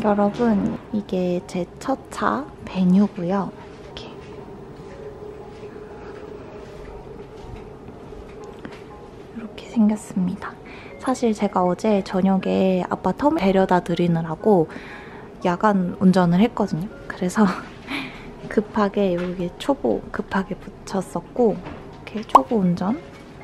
여러분, 이게 제 첫 차 베뉴고요. 이렇게 생겼습니다. 사실 제가 어제 저녁에 아빠 텀 데려다 드리느라고 야간 운전을 했거든요. 그래서 급하게 여기 초보 급하게 붙였었고 이렇게 초보 운전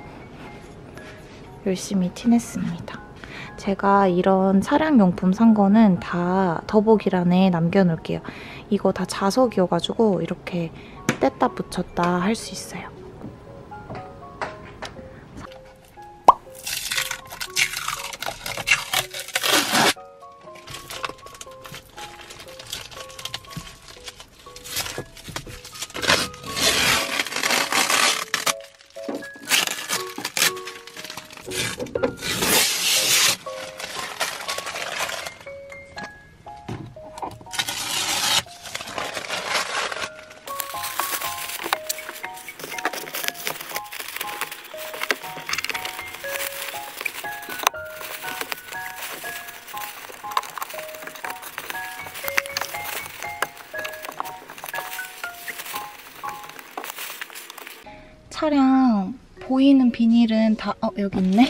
열심히 티냈습니다. 제가 이런 차량용품 산 거는 다 더보기란에 남겨놓을게요. 이거 다 자석이어가지고 이렇게 뗐다 붙였다 할 수 있어요. 차량 보이는 비닐은 다 여기 있네.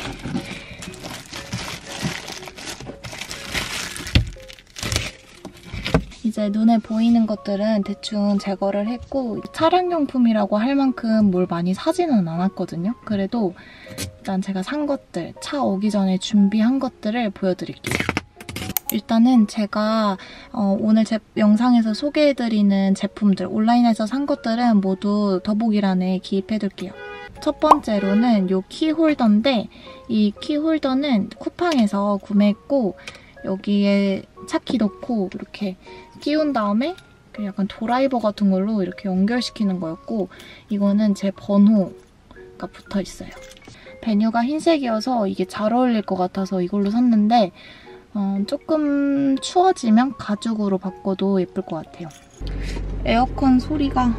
이제 눈에 보이는 것들은 대충 제거를 했고 차량용품이라고 할 만큼 뭘 많이 사지는 않았거든요. 그래도 일단 제가 산 것들, 차 오기 전에 준비한 것들을 보여드릴게요. 일단은 제가 오늘 제 영상에서 소개해드리는 제품들, 온라인에서 산 것들은 모두 더보기란에 기입해둘게요. 첫 번째로는 이 키홀더인데 이 키홀더는 쿠팡에서 구매했고 여기에 차키 넣고 이렇게 끼운 다음에 약간 드라이버 같은 걸로 이렇게 연결시키는 거였고 이거는 제 번호가 붙어있어요. 베뉴가 흰색이어서 이게 잘 어울릴 것 같아서 이걸로 샀는데 조금 추워지면 가죽으로 바꿔도 예쁠 것 같아요. 에어컨 소리가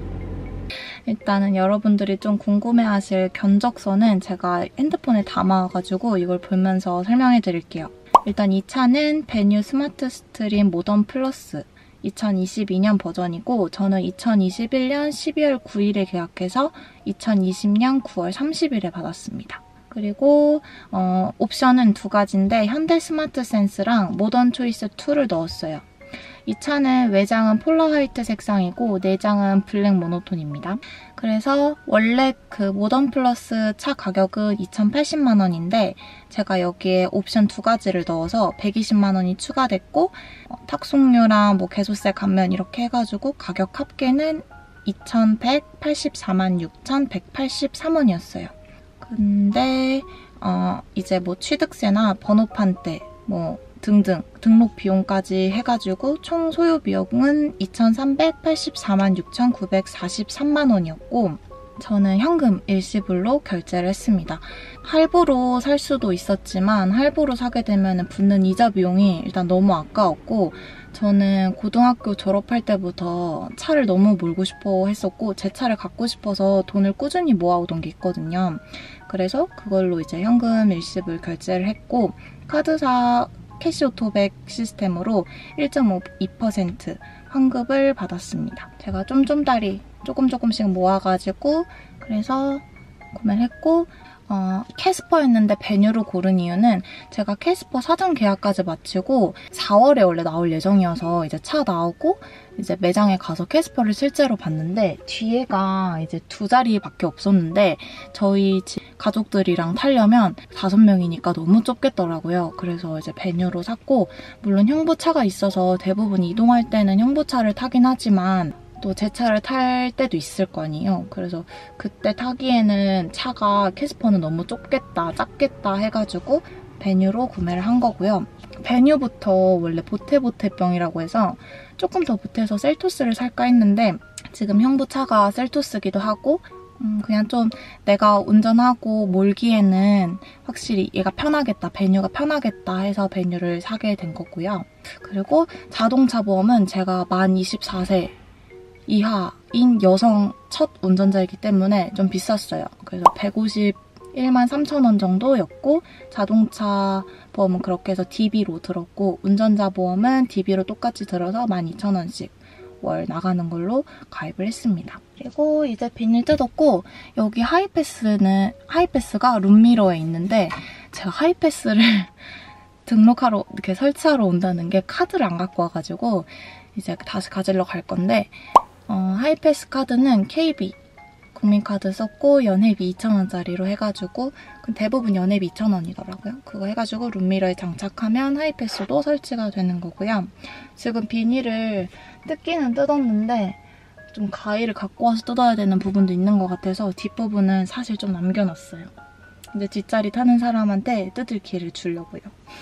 일단은 여러분들이 좀 궁금해하실 견적서는 제가 핸드폰에 담아가지고 이걸 보면서 설명해 드릴게요. 일단 이 차는 베뉴 스마트 스트림 모던 플러스 2022년 버전이고 저는 2021년 12월 9일에 계약해서 2020년 9월 30일에 받았습니다. 그리고 옵션은 두 가지인데 현대 스마트 센스랑 모던 초이스 2를 넣었어요. 이 차는 외장은 폴라 화이트 색상이고 내장은 블랙 모노톤입니다. 그래서 원래 그 모던 플러스 차 가격은 2,080만 원인데 제가 여기에 옵션 두 가지를 넣어서 120만 원이 추가됐고 탁송료랑 뭐 개소세 감면 이렇게 해가지고 가격 합계는 2,184만 6,183원이었어요. 근데 이제 뭐 취득세나 번호판때 뭐 등등 등록 비용까지 해가지고 총 소요 비용은 2,384만 6,943만 원이었고 저는 현금 일시불로 결제를 했습니다. 할부로 살 수도 있었지만 할부로 사게 되면 붙는 이자 비용이 일단 너무 아까웠고 저는 고등학교 졸업할 때부터 차를 너무 몰고 싶어 했었고 제 차를 갖고 싶어서 돈을 꾸준히 모아오던 게 있거든요. 그래서 그걸로 이제 현금 일시불 결제를 했고 카드사 캐시 오토백 시스템으로 1.52% 환급을 받았습니다. 제가 쫌쫌다리 조금씩 모아가지고 그래서 구매를 했고 캐스퍼였는데 베뉴로 고른 이유는 제가 캐스퍼 사전 계약까지 마치고 4월에 원래 나올 예정이어서 이제 차 나오고 이제 매장에 가서 캐스퍼를 실제로 봤는데 뒤에가 이제 두 자리밖에 없었는데 저희 집 가족들이랑 타려면 5명이니까 너무 좁겠더라고요. 그래서 이제 베뉴로 샀고 물론 형부차가 있어서 대부분 이동할 때는 형부차를 타긴 하지만 또 제 차를 탈 때도 있을 거 아니에요. 그래서 그때 타기에는 차가 캐스퍼는 너무 좁겠다, 작겠다 해가지고 베뉴로 구매를 한 거고요. 베뉴부터 원래 보테보테병이라고 해서 조금 더 보태서 셀토스를 살까 했는데 지금 형부 차가 셀토스기도 하고 그냥 좀 내가 운전하고 몰기에는 확실히 얘가 편하겠다, 베뉴가 편하겠다 해서 베뉴를 사게 된 거고요. 그리고 자동차 보험은 제가 만 24세 이하인 여성 첫 운전자이기 때문에 좀 비쌌어요. 그래서 151 13,000원 정도였고 자동차 보험은 그렇게 해서 DB로 들었고 운전자 보험은 DB로 똑같이 들어서 12,000원씩 월 나가는 걸로 가입을 했습니다. 그리고 이제 비닐 뜯었고 여기 하이패스가 룸미러에 있는데 제가 하이패스를 등록하러 이렇게 설치하러 온다는 게 카드를 안 갖고 와가지고 이제 다시 가지러 갈 건데 하이패스 카드는 KB 국민카드 썼고 연회비 2,000원짜리로 해가지고 대부분 연회비 2,000원이더라고요. 그거 해가지고 룸미러에 장착하면 하이패스도 설치가 되는 거고요. 지금 비닐을 뜯기는 뜯었는데 좀 가위를 갖고 와서 뜯어야 되는 부분도 있는 것 같아서 뒷부분은 사실 좀 남겨놨어요. 이제 뒷자리 타는 사람한테 뜯을 기회를 주려고요.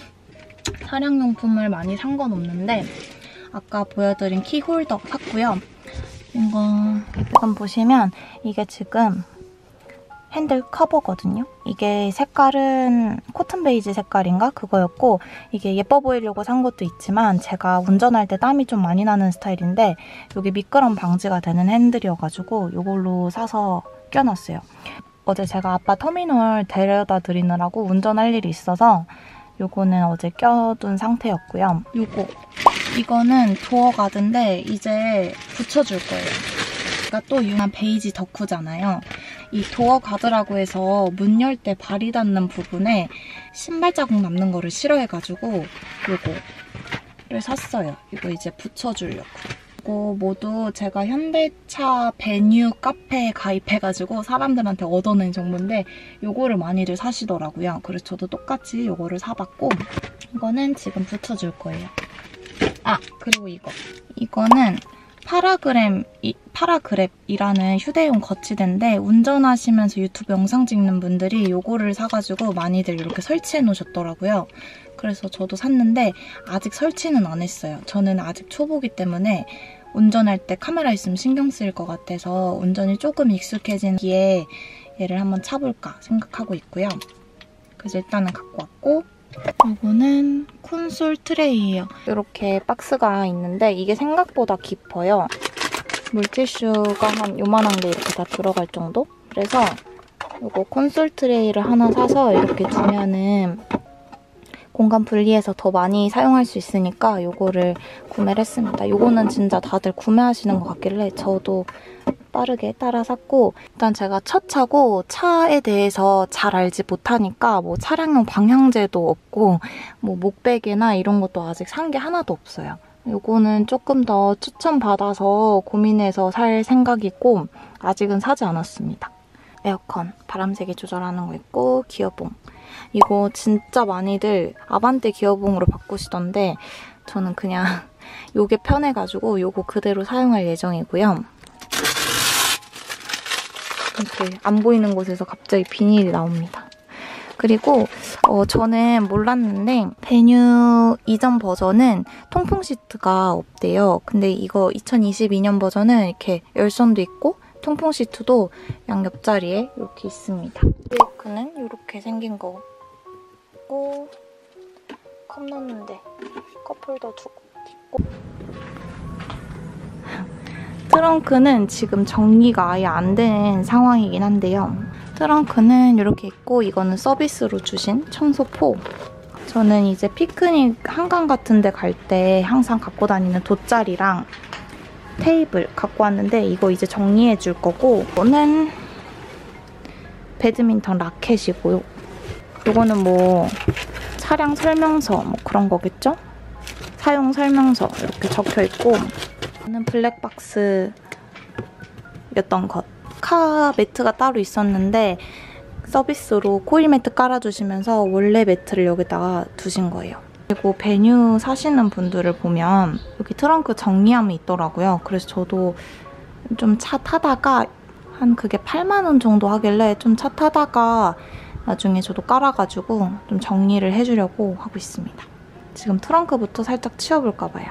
차량용품을 많이 산 건 없는데 아까 보여드린 키홀더 샀고요. 이거 지금 보시면 이게 지금 핸들 커버거든요. 이게 색깔은 코튼 베이지 색깔인가? 그거였고 이게 예뻐 보이려고 산 것도 있지만 제가 운전할 때 땀이 좀 많이 나는 스타일인데 여기 미끄럼 방지가 되는 핸들이어가지고 이걸로 사서 껴놨어요. 어제 제가 아빠 터미널 데려다 드리느라고 운전할 일이 있어서 요거는 어제 껴둔 상태였고요. 이거는 도어 가드인데 이제 붙여줄 거예요. 그러니까 또 유명한 베이지 덕후잖아요. 이 도어 가드라고 해서 문 열 때 발이 닿는 부분에 신발 자국 남는 거를 싫어해가지고 요거를 샀어요. 이거 이제 붙여주려고. 이거 모두 제가 현대차 베뉴 카페에 가입해가지고 사람들한테 얻어낸 정보인데 요거를 많이들 사시더라고요. 그래서 저도 똑같이 요거를 사봤고 이거는 지금 붙여줄 거예요. 아, 그리고 이거는 파라그랩이라는 휴대용 거치대인데 운전하시면서 유튜브 영상 찍는 분들이 이거를 사가지고 많이들 이렇게 설치해 놓으셨더라고요. 그래서 저도 샀는데 아직 설치는 안 했어요. 저는 아직 초보기 때문에 운전할 때 카메라 있으면 신경 쓰일 것 같아서 운전이 조금 익숙해진 뒤에 얘를 한번 차볼까 생각하고 있고요. 그래서 일단은 갖고 왔고 이거는 콘솔 트레이예요. 이렇게 박스가 있는데 이게 생각보다 깊어요. 물티슈가 한 요만한 게 이렇게 다 들어갈 정도? 그래서 이거 콘솔 트레이를 하나 사서 이렇게 두면은 공간 분리해서 더 많이 사용할 수 있으니까 이거를 구매를 했습니다. 이거는 진짜 다들 구매하시는 것 같길래 저도 빠르게 따라 샀고 일단 제가 첫 차고 차에 대해서 잘 알지 못하니까 뭐 차량용 방향제도 없고 뭐 목베개나 이런 것도 아직 산 게 하나도 없어요. 이거는 조금 더 추천받아서 고민해서 살 생각이고 아직은 사지 않았습니다. 에어컨, 바람세기 조절하는 거 있고 기어봉. 이거 진짜 많이들 아반떼 기어봉으로 바꾸시던데 저는 그냥 요게 편해가지고 요거 그대로 사용할 예정이고요. 이렇게 안 보이는 곳에서 갑자기 비닐이 나옵니다. 그리고 저는 몰랐는데 베뉴 이전 버전은 통풍 시트가 없대요. 근데 이거 2022년 버전은 이렇게 열선도 있고 통풍 시트도 양옆자리에 이렇게 있습니다. 브레이크는 이렇게 생긴 거고 컵 넣는데 컵홀더 두고 있고 트렁크는 지금 정리가 아예 안 된 상황이긴 한데요. 트렁크는 이렇게 있고 이거는 서비스로 주신 청소포. 저는 이제 피크닉 한강 같은 데 갈 때 항상 갖고 다니는 돗자리랑 테이블 갖고 왔는데 이거 이제 정리해 줄 거고 이거는 배드민턴 라켓이고요. 이거는 뭐 차량 설명서 뭐 그런 거겠죠? 사용 설명서 이렇게 적혀 있고 이거는 블랙박스였던 것. 카 매트가 따로 있었는데 서비스로 코일 매트 깔아주시면서 원래 매트를 여기다가 두신 거예요. 그리고 베뉴 사시는 분들을 보면 여기 트렁크 정리함이 있더라고요. 그래서 저도 좀 차 타다가 한 그게 8만 원 정도 하길래 좀 차 타다가 나중에 저도 깔아가지고 좀 정리를 해주려고 하고 있습니다. 지금 트렁크부터 살짝 치워볼까 봐요.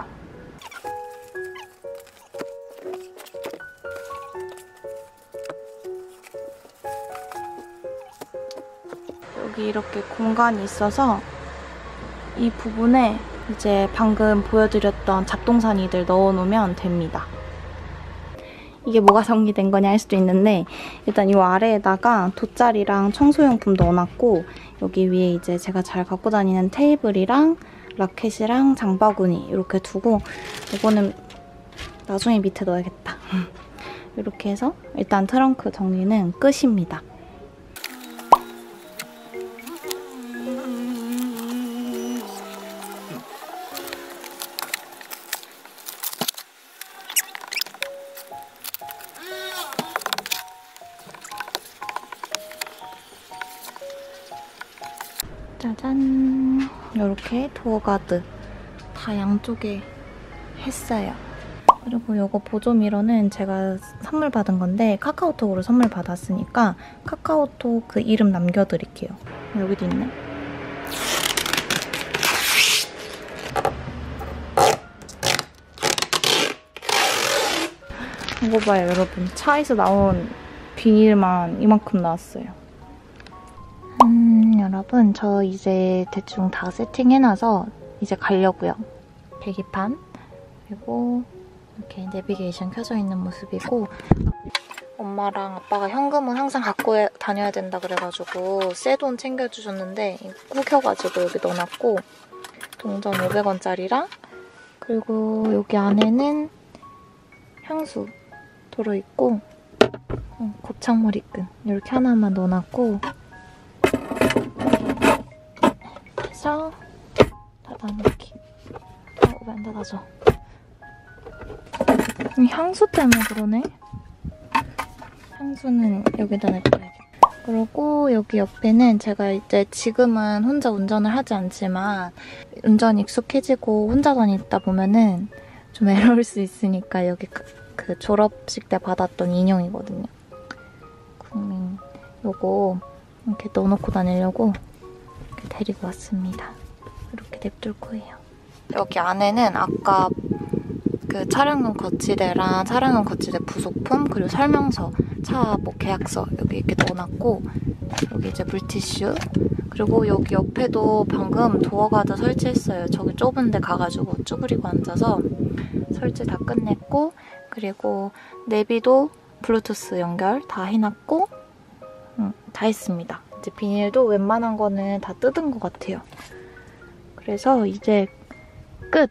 여기 이렇게 공간이 있어서 이 부분에 이제 방금 보여드렸던 잡동사니들 넣어놓으면 됩니다. 이게 뭐가 정리된 거냐 할 수도 있는데 일단 이 아래에다가 돗자리랑 청소용품 넣어놨고 여기 위에 이제 제가 잘 갖고 다니는 테이블이랑 라켓이랑 장바구니 이렇게 두고 이거는 나중에 밑에 넣어야겠다. 이렇게 해서 일단 트렁크 정리는 끝입니다. 짜잔! 이렇게 도어가드 다 양쪽에 했어요. 그리고 이거 보조미러는 제가 선물 받은 건데 카카오톡으로 선물 받았으니까 카카오톡 그 이름 남겨드릴게요. 여기도 있네. 이거 봐요, 여러분. 차에서 나온 비닐만 이만큼 나왔어요. 여러분, 저 이제 대충 다 세팅해놔서 이제 가려고요. 계기판, 그리고 이렇게 내비게이션 켜져 있는 모습이고 엄마랑 아빠가 현금은 항상 갖고 다녀야 된다 그래가지고 새 돈 챙겨주셨는데 구겨가지고 여기 넣어놨고 동전 500원짜리랑 그리고 여기 안에는 향수 들어있고 곱창 머리끈 이렇게 하나만 넣어놨고 그래서 닫아놓기. 왜 안 닫아져? 향수 때문에 그러네? 향수는 여기다 냅둬야겠다. 그리고 여기 옆에는 제가 이제 지금은 혼자 운전을 하지 않지만 운전이 익숙해지고 혼자 다니다 보면은 좀 외로울 수 있으니까 여기 그 졸업식 때 받았던 인형이거든요. 국민 요거 이렇게 넣어놓고 다니려고 이렇게 데리고 왔습니다. 이렇게 냅둘 거예요. 여기 안에는 아까 그 촬영용 거치대랑 촬영용 거치대 부속품 그리고 설명서, 차 뭐 계약서 여기 이렇게 넣어놨고 여기 이제 물티슈 그리고 여기 옆에도 방금 도어가드 설치했어요. 저기 좁은 데 가가지고 쭈그리고 앉아서 설치 다 끝냈고 그리고 내비도 블루투스 연결 다 해놨고 다 했습니다. 이제 비닐도 웬만한 거는 다 뜯은 것 같아요. 그래서 이제 끝!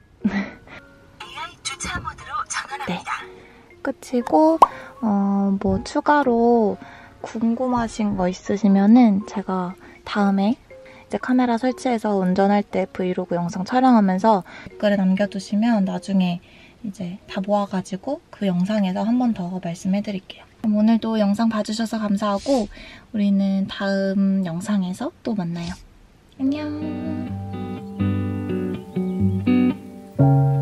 주차 모드로 전환합니다. 네. 끝이고 뭐 추가로 궁금하신 거 있으시면은 제가 다음에 이제 카메라 설치해서 운전할 때 브이로그 영상 촬영하면서 댓글을 남겨두시면 나중에 이제 다 모아가지고 그 영상에서 한 번 더 말씀해드릴게요. 그럼 오늘도 영상 봐주셔서 감사하고 우리는 다음 영상에서 또 만나요. 안녕!